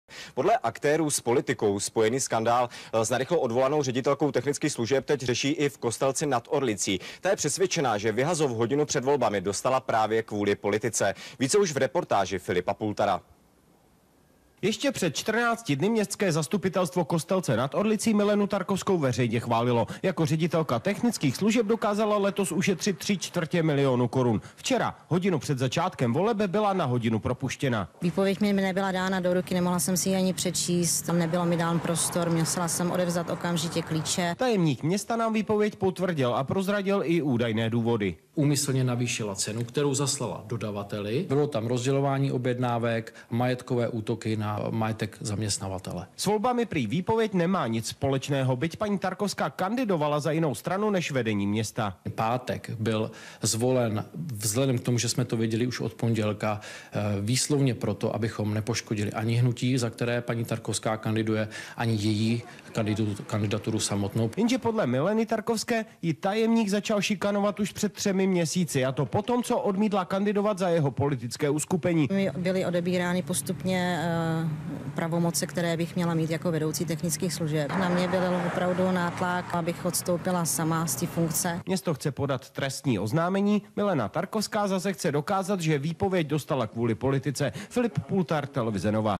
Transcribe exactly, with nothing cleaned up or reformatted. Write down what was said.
Podle aktérů s politikou spojený skandál s narychlo odvolanou ředitelkou technických služeb teď řeší i v Kostelci nad Orlicí. Ta je přesvědčená, že vyhazov hodinu před volbami dostala právě kvůli politice. Více už v reportáži Filipa Pultara. Ještě před čtrnácti dny městské zastupitelstvo Kostelce nad Orlicí Milenu Tarkovskou veřejně chválilo. Jako ředitelka technických služeb dokázala letos ušetřit tři čtvrtě milionu korun. Včera, hodinu před začátkem voleb, byla na hodinu propuštěna. Výpověď mi nebyla dána do ruky, nemohla jsem si ji ani přečíst, tam nebylo mi dán prostor, musela jsem odevzdat okamžitě klíče. Tajemník města nám výpověď potvrdil a prozradil i údajné důvody. Úmyslně navýšila cenu, kterou zaslala dodavateli. Bylo tam rozdělování objednávek, majetkové útoky na majetek zaměstnavatele. S volbami prý výpověď nemá nic společného, byť paní Tarkovská kandidovala za jinou stranu než vedení města. Pátek byl zvolen vzhledem k tomu, že jsme to věděli už od pondělka, výslovně proto, abychom nepoškodili ani hnutí, za které paní Tarkovská kandiduje, ani její kandidaturu samotnou. Jenže podle Mileny Tarkovské ji tajemník začal šikanovat už před třemi měsíci, a to potom, co odmítla kandidovat za jeho politické uskupení. Byly odebírány postupně uh, pravomoce, které bych měla mít jako vedoucí technických služeb. Na mě byl opravdu nátlak, abych odstoupila sama z té funkce. Město chce podat trestní oznámení, Milena Tarkovská zase chce dokázat, že výpověď dostala kvůli politice. Filip Pultar, Televize Nova.